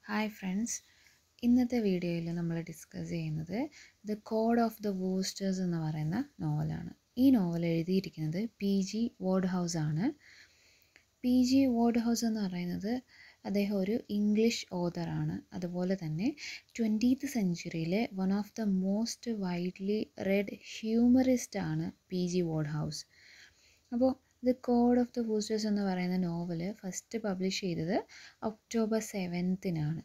Hi friends, ഇന്നത്തെ വീഡിയോയിൽ നമ്മൾ ഡിസ്കസ് ചെയ്യുന്നത് the code of the Woosters എന്ന് പറയുന്ന നോവലാണ്. ഈ നോവൽ എഴുതിയിരിക്കുന്നത് PG വോഡ്ഹൗസ് ആണ്. PG വോഡ്ഹൗസ് എന്ന് പറയുന്നത് അദ്ദേഹം ഒരു ഇംഗ്ലീഷ് ഓതറാണ്. അതുപോലെ തന്നെ 20th സെഞ്ച്വറിയിലെ one of the most widely read humorist ആണ് PG വോഡ്ഹൗസ്. അപ്പോൾ the code of the Woosters എന്ന് പറയുന്ന നോവൽ ഫസ്റ്റ് പബ്ലിഷ് ചെയ്തത് October 7th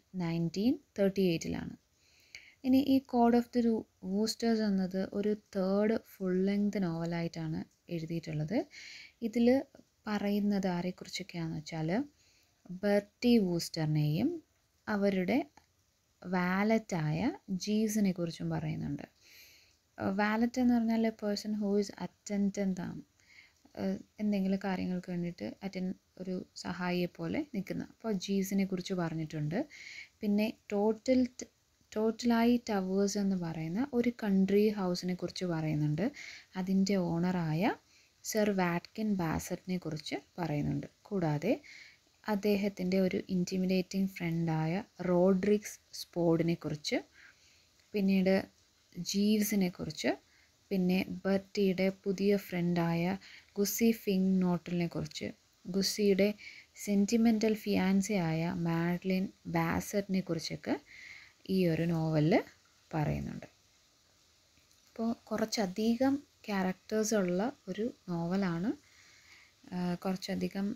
1938. ഇനി ഈ കോഡ് ഓഫ് ദ വൂസ്റ്റേഴ്സ് എന്നത് ഒരു തേർഡ് ഫുൾ ലെങ്ത് നോവലായിട്ടാണ് എഴുതിയിട്ടുള്ളത്. ഇതിൽ പറയുന്നത് ആരെക്കുറിച്ചൊക്കെയാണെന്ന് വെച്ചാൽ ബെർട്ടി വൂസ്റ്ററിനെയും അവരുടെ വാലറ്റായ ജീവ്സിനെ കുറിച്ചും പറയുന്നുണ്ട്. വാലറ്റ് എന്ന് പറഞ്ഞാൽ പേഴ്സൺ ഹൂ ഈസ് അറ്റൻഡൻ്റ് ആണ്, എന്തെങ്കിലും കാര്യങ്ങൾക്ക് വേണ്ടിയിട്ട് ഒരു സഹായിയെ പോലെ നിൽക്കുന്ന. അപ്പോൾ ജീവ്സിനെ കുറിച്ച് പറഞ്ഞിട്ടുണ്ട്. പിന്നെ ടോട്ടലായി ടവേഴ്സ് എന്ന് പറയുന്ന ഒരു കൺട്രി ഹൗസിനെ കുറിച്ച് പറയുന്നുണ്ട്. അതിൻ്റെ ഓണറായ സർ വാറ്റ്കിൻ ബാസറ്റിനെ കുറിച്ച് പറയുന്നുണ്ട്. കൂടാതെ അദ്ദേഹത്തിൻ്റെ ഒരു ഇൻറ്റിമിഡേറ്റിംഗ് ഫ്രണ്ടായ റോഡ്രിക്സ് സ്പോഡിനെ കുറിച്ച്, പിന്നീട് ജീവ്സിനെ കുറിച്ച്, പിന്നെ ബർട്ടിയുടെ പുതിയ ഫ്രണ്ടായ ഗുസി ഫിങ് നോട്ടലിനെ കുറിച്ച്, ഗുസിയുടെ സെൻറ്റിമെൻ്റൽ ഫിയാൻസി ആയ മാഡ്ലിൻ ബാസറ്റിനെ കുറിച്ചൊക്കെ ഈ ഒരു നോവലിൽ പറയുന്നുണ്ട്. അപ്പോൾ കുറച്ചധികം ക്യാരക്ടേഴ്സുള്ള ഒരു നോവലാണ്. കുറച്ചധികം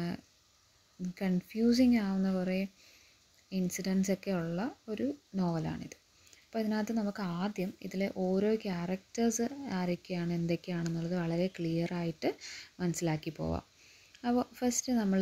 കൺഫ്യൂസിങ് ആവുന്ന കുറേ ഇൻസിഡൻസൊക്കെ ഉള്ള ഒരു നോവലാണിത്. അപ്പോൾ ഇതിനകത്ത് നമുക്ക് ആദ്യം ഇതിലെ ഓരോ ക്യാരക്ടേഴ്സ് ആരൊക്കെയാണ് എന്തൊക്കെയാണെന്നുള്ളത് വളരെ ക്ലിയറായിട്ട് മനസ്സിലാക്കി പോവാം. അപ്പോൾ ഫസ്റ്റ് നമ്മൾ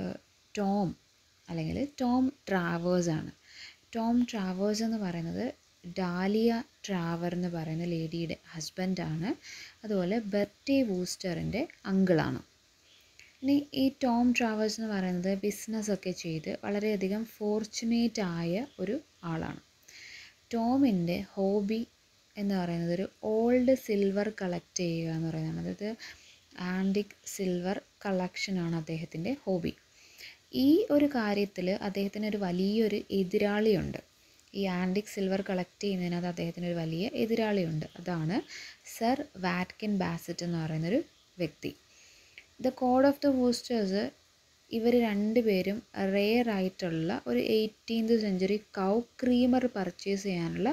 ടോം അല്ലെങ്കിൽ ടോം ട്രാവേഴ്സ് ആണ്. ടോം ട്രാവേഴ്സ് എന്ന് പറയുന്നത് ഡാലിയ ട്രാവർ എന്ന് പറയുന്ന ലേഡിയുടെ ഹസ്ബൻഡാണ്. അതുപോലെ ബെർട്ടി വൂസ്റ്ററിൻ്റെ അങ്കിളാണ്. ഇനി ഈ ടോം ട്രാവേഴ്സ് എന്ന് പറയുന്നത് ബിസിനസ്സൊക്കെ ചെയ്ത് വളരെയധികം ഫോർച്ചുനേറ്റ് ആയ ഒരു ആളാണ്. ടോമിൻ്റെ ഹോബി എന്ന് പറയുന്നത് ഒരു ഓൾഡ് സിൽവർ കളക്ട് ചെയ്യുക എന്ന് പറയുന്നതാണ്. അതായത് ആൻറ്റിക് സിൽവർ കളക്ഷനാണ് അദ്ദേഹത്തിൻ്റെ ഹോബി. ഈ ഒരു കാര്യത്തിൽ അദ്ദേഹത്തിന് ഒരു വലിയൊരു എതിരാളിയുണ്ട്. ഈ ആൻറ്റിക് സിൽവർ കളക്ട് ചെയ്യുന്നതിനകത്ത് അദ്ദേഹത്തിന് ഒരു വലിയ എതിരാളിയുണ്ട്. അതാണ് സർ വാറ്റ്കിൻ ബാസറ്റ് എന്ന് പറയുന്നൊരു വ്യക്തി. The code of the Woosters ഇവർ രണ്ടുപേരും റെയർ ആയിട്ടുള്ള ഒരു 18th സെഞ്ച്വറി കൗ ക്രീമർ പർച്ചേസ് ചെയ്യാനുള്ള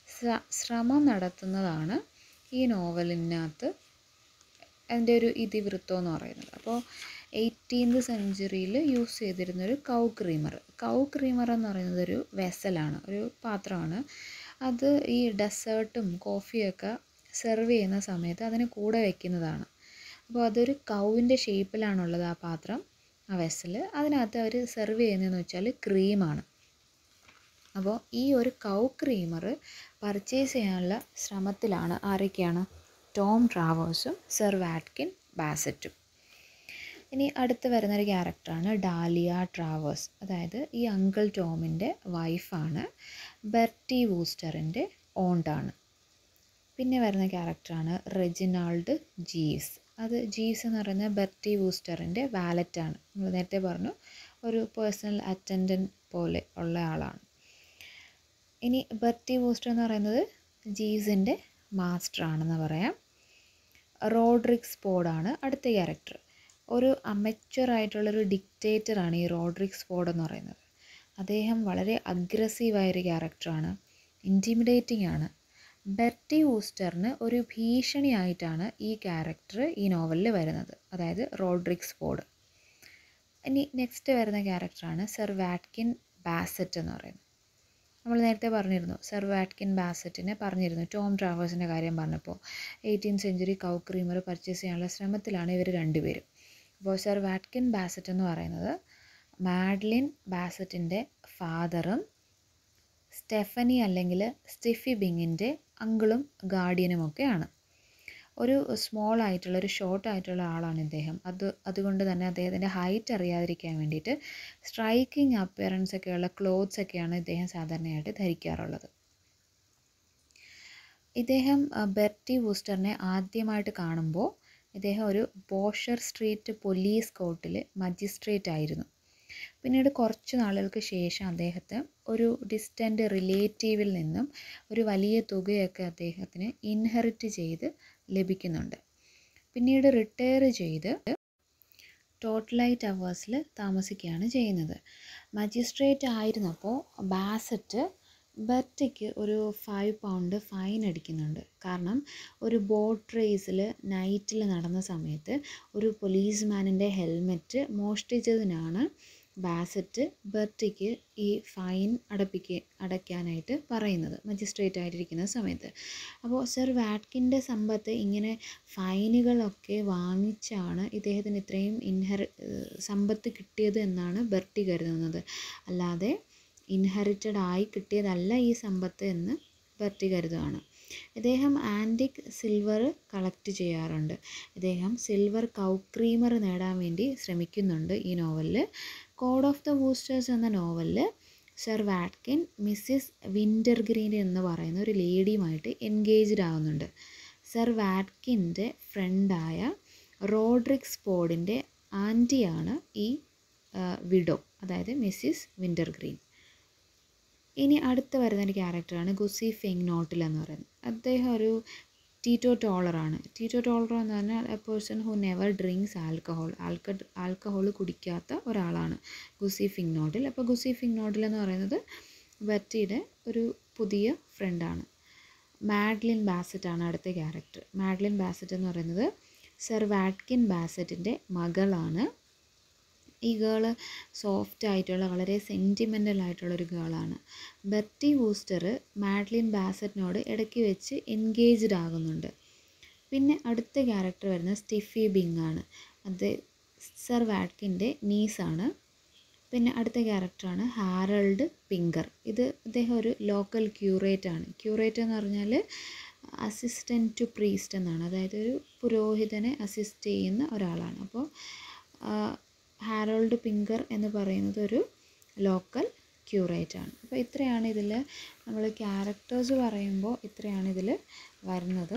ശ്രമം നടത്തുന്നതാണ് ഈ നോവലിനകത്ത് അതിൻ്റെ ഒരു ഇതിവൃത്തം എന്ന് പറയുന്നത്. അപ്പോൾ 18th സെഞ്ച്വറിയിൽ യൂസ് ചെയ്തിരുന്നൊരു കൗ ക്രീമർ എന്ന് പറയുന്നത് ഒരു വെസലാണ്, ഒരു പാത്രമാണ്. അത് ഈ ഡെസേർട്ടും കോഫിയൊക്കെ സെർവ് ചെയ്യുന്ന സമയത്ത് അതിന് കൂടെ വയ്ക്കുന്നതാണ്. അപ്പോൾ അതൊരു കൗവിൻ്റെ ഷേപ്പിലാണുള്ളത് ആ പാത്രം, ആ വെസൽ. അതിനകത്ത് അവർ സെർവ് ചെയ്യുന്നതെന്ന് വെച്ചാൽ ക്രീമാണ്. അപ്പോൾ ഈ ഒരു കൗ ക്രീമർ പർച്ചേസ് ചെയ്യാനുള്ള ശ്രമത്തിലാണ് ആരൊക്കെയാണ്? ടോം ട്രാവേഴ്സും സർ വാറ്റ്കിൻ ബാസറ്റും. ഇനി അടുത്ത് വരുന്നൊരു ക്യാരക്ടറാണ് ഡാലിയ ട്രാവേഴ്സ്. അതായത് ഈ അങ്കിൾ ടോമിൻ്റെ വൈഫാണ്. ബെർട്ടി വൂസ്റ്ററിൻ്റെ ഓണ്ടാണ്. പിന്നെ വരുന്ന ക്യാരക്ടറാണ് റെജിനാൾഡ് ജീവ്സ്. അത് ജീവ്സ് എന്ന് പറയുന്നത് ബെർട്ടി വൂസ്റ്ററിൻ്റെ വാലറ്റാണ്. നമ്മൾ നേരത്തെ പറഞ്ഞു, ഒരു പേഴ്സണൽ അറ്റൻഡൻറ്റ് പോലെ ഉള്ള ആളാണ്. ഇനി ബെർട്ടി വൂസ്റ്റർ എന്ന് പറയുന്നത് ജീവ്സിൻ്റെ മാസ്റ്ററാണെന്ന് പറയാം. റോഡ്രിക്സ് സ്പോഡാണ് അടുത്ത ക്യാരക്ടർ. ഒരു അമച്വറായിട്ടുള്ളൊരു ഡിക്റ്റേറ്ററാണ് ഈ റോഡ്രിക്സ് സ്പോഡ് എന്ന് പറയുന്നത്. അദ്ദേഹം വളരെ അഗ്രസീവായൊരു ക്യാരക്ടറാണ്, ഇൻറ്റിമിഡേറ്റിംഗ് ആണ്. ബെർട്ടി വൂസ്റ്ററിന് ഒരു ഭീഷണിയായിട്ടാണ് ഈ ക്യാരക്ടർ ഈ നോവലിൽ വരുന്നത്, അതായത് റോഡ്രിക്സ് സ്പോഡ്. ഇനി നെക്സ്റ്റ് വരുന്ന ക്യാരക്ടറാണ് സർ വാറ്റ്കിൻ ബാസറ്റ് എന്ന് പറയുന്നത്. നമ്മൾ നേരത്തെ പറഞ്ഞിരുന്നു, സർ വാറ്റ്കിൻ ബാസറ്റിനെ പറഞ്ഞിരുന്നു ടോം ട്രാവേഴ്സിൻ്റെ കാര്യം പറഞ്ഞപ്പോൾ. 18th സെഞ്ച്വറി കൗ ക്രീമർ പർച്ചേസ് ചെയ്യാനുള്ള ശ്രമത്തിലാണ് ഇവർ രണ്ടുപേരും. അപ്പോൾ സർ വാറ്റ്കിൻ ബാസറ്റ് എന്ന് പറയുന്നത് മാഡ്ലിൻ ബാസറ്റിൻ്റെ ഫാദറും സ്റ്റെഫനി അല്ലെങ്കിൽ സ്റ്റിഫി ബിങ്ങിൻ്റെ അങ്കിളും ഗാർഡിയനുമൊക്കെയാണ്. ഒരു സ്മോൾ ആയിട്ടുള്ള, ഒരു ഷോർട്ട് ആയിട്ടുള്ള ആളാണ് ഇദ്ദേഹം. അതുകൊണ്ട് തന്നെ അദ്ദേഹത്തിൻ്റെ ഹൈറ്റ് അറിയാതിരിക്കാൻ വേണ്ടിയിട്ട് സ്ട്രൈക്കിംഗ് അപ്പിയറൻസ് ഒക്കെയുള്ള ക്ലോത്ത്സ് ഒക്കെയാണ് ഇദ്ദേഹം സാധാരണയായിട്ട് ധരിക്കാറുള്ളത്. ഇദ്ദേഹം ബെർട്ടി വൂസ്റ്ററിനെ ആദ്യമായിട്ട് കാണുമ്പോൾ ഇദ്ദേഹം ഒരു ബോഷർ സ്ട്രീറ്റ് പോലീസ് കോർട്ടിൽ മജിസ്ട്രേറ്റ് ആയിരുന്നു. പിന്നീട് കുറച്ച് നാളുകൾക്ക് ശേഷം അദ്ദേഹത്തെ ഒരു ഡിസ്റ്റൻ്റ് റിലേറ്റീവിൽ നിന്നും ഒരു വലിയ തുകയൊക്കെ അദ്ദേഹത്തിന് ഇൻഹെറിറ്റ് ചെയ്ത് ലഭിക്കുന്നുണ്ട്. പിന്നീട് റിട്ടയർ ചെയ്ത് ടോട്ടലൈറ്റ് അവേഴ്സിൽ താമസിക്കുകയാണ് ചെയ്യുന്നത്. മജിസ്ട്രേറ്റ് ആയിരുന്നപ്പോൾ ബാസറ്റ് ബെർട്ടിക്ക് ഒരു 5 പൗണ്ട് ഫൈൻ അടിക്കുന്നുണ്ട്. കാരണം ഒരു ബോട്ട് റേസിൽ നൈറ്റിൽ നടന്ന സമയത്ത് ഒരു പോലീസ്മാനിൻ്റെ ഹെൽമെറ്റ് മോഷ്ടിച്ചതിനാണ് ബാസറ്റ് ബെർട്ടിക്ക് ഈ ഫൈൻ അടയ്ക്കാനായിട്ട് പറയുന്നത് മജിസ്ട്രേറ്റ് ആയിട്ടിരിക്കുന്ന സമയത്ത്. അപ്പോൾ സർ വാറ്റ്കിൻ്റെ സമ്പത്ത് ഇങ്ങനെ ഫൈനുകളൊക്കെ വാങ്ങിച്ചാണ് ഇദ്ദേഹത്തിന് ഇത്രയും സമ്പത്ത് കിട്ടിയത് എന്നാണ് ബെർട്ടി കരുതുന്നത്. അല്ലാതെ ഇൻഹെറിറ്റഡ് ആയി കിട്ടിയതല്ല ഈ സമ്പത്ത് എന്ന് ബെർട്ടി കരുതുകയാണ്. ഇദ്ദേഹം ആൻറ്റിക് സിൽവർ കളക്ട് ചെയ്യാറുണ്ട്. ഇദ്ദേഹം സിൽവർ കൗ ക്രീമർ നേടാൻ വേണ്ടി ശ്രമിക്കുന്നുണ്ട് ഈ നോവലിൽ. കോഡ് ഓഫ് ദ വൂസ്റ്റേഴ്സ് എന്ന നോവലിൽ സർ വാറ്റ്കിൻ മിസ്സിസ് വിൻ്റർഗ്രീൻ എന്ന് പറയുന്ന ഒരു ലേഡിയുമായിട്ട് എൻഗേജ്ഡ് ആവുന്നുണ്ട്. സർ വാറ്റ്കിൻ്റെ ഫ്രണ്ടായ റോഡ്രിക് സ്പോഡിൻ്റെ ആൻറ്റിയാണ് ഈ വിഡോ, അതായത് മിസ്സിസ് വിൻ്റർഗ്രീൻ. ഇനി അടുത്ത് വരുന്ന ഒരു ക്യാരക്ടറാണ് ഗുസി ഫിങ്നോട്ടിൽ എന്ന് പറയുന്നത്. അദ്ദേഹം ഒരു ടീറ്റോട്ടോളറാണ്. ടീറ്റോട്ടോളർ എന്ന് പറഞ്ഞാൽ a person who never drinks alcohol കുടിക്കാത്ത ഒരാളാണ് ഗുസി ഫിങ്നോട്ടിൽ. അപ്പോൾ ഗുസി ഫിങ്നോട്ടിൽ എന്ന് പറയുന്നത് ബെർട്ടിയുടെ ഒരു പുതിയ ഫ്രണ്ടാണ്. മാഡ്ലിൻ ബാസറ്റ് ആണ് അടുത്ത ക്യാരക്ടർ. മാഡ്ലിൻ ബാസറ്റ് എന്ന് പറയുന്നത് സർ വാറ്റ്കിൻ ബാസറ്റിൻ്റെ മകളാണ്. ഈ ഗേള് സോഫ്റ്റ് ആയിട്ടുള്ള വളരെ സെൻറ്റിമെൻ്റൽ ആയിട്ടുള്ളൊരു ഗേളാണ്. ബെർട്ടി വൂസ്റ്റർ മാഡ്ലിൻ ബാസറ്റിനോട് ഇടയ്ക്ക് വെച്ച് എൻഗേജ്ഡ് ആകുന്നുണ്ട്. പിന്നെ അടുത്ത ക്യാരക്ടർ വരുന്നത് സ്റ്റിഫി ബിങ് ആണ്. അത് സർ വാറ്റ്കിൻ്റെ നീസാണ്. പിന്നെ അടുത്ത ക്യാരക്ടറാണ് ഹാരൾഡ് പിങ്കർ. അദ്ദേഹം ഒരു ലോക്കൽ ക്യൂറേറ്റ് ആണ്. ക്യൂറേറ്റ് എന്ന് പറഞ്ഞാൽ അസിസ്റ്റൻറ്റ് ടു പ്രീസ്റ്റ് എന്നാണ്, അതായത് ഒരു പുരോഹിതനെ അസിസ്റ്റ് ചെയ്യുന്ന ഒരാളാണ്. അപ്പോൾ ഹാരോൾഡ് പിങ്കർ എന്ന് പറയുന്നത് ഒരു ലോക്കൽ ക്യൂറേറ്റ് ആണ്. അപ്പോൾ ഇത്രയാണ് ഇതിൽ നമ്മൾ ക്യാരക്ടേഴ്സ് പറയുമ്പോൾ ഇത്രയാണ് ഇതിൽ വരുന്നത്.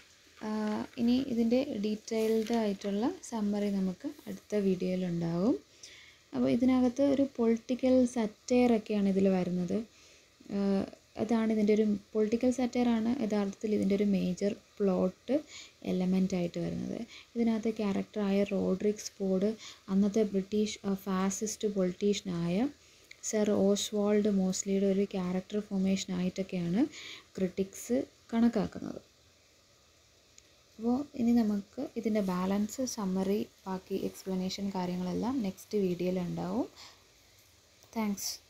ഇനി ഇതിൻ്റെ ഡീറ്റെയിൽഡ് ആയിട്ടുള്ള സമ്മറി നമുക്ക് അടുത്ത വീഡിയോയിലുണ്ടാവും. അപ്പോൾ ഇതിനകത്ത് ഒരു പൊളിറ്റിക്കൽ സറ്റയറൊക്കെയാണ് ഇതിൽ വരുന്നത്. അതാണ് ഇതിൻ്റെ ഒരു പൊളിറ്റിക്കൽ സറ്റയറാണ് യഥാർത്ഥത്തിൽ ഇതിൻ്റെ ഒരു മേജർ പ്ലോട്ട് എലമെൻ്റായിട്ട് വരുന്നത്. ഇതിനകത്ത് ക്യാരക്ടറായ റോഡ്രിക് സ്പോഡ് അന്നത്തെ ബ്രിട്ടീഷ് ഫാസിസ്റ്റ് പൊളിറ്റീഷ്യനായ സർ ഓസ്വാൾഡ് മോസ്ലിയുടെ ഒരു ക്യാരക്ടർ ഫോർമേഷനായിട്ടൊക്കെയാണ് ക്രിട്ടിക്സ് കണക്കാക്കുന്നത്. അപ്പോൾ ഇനി നമുക്ക് ഇതിൻ്റെ ബാലൻസ്, സമ്മറി, ബാക്കി എക്സ്പ്ലനേഷൻ കാര്യങ്ങളെല്ലാം നെക്സ്റ്റ് വീഡിയോയിൽ ഉണ്ടാവും. താങ്ക്സ്.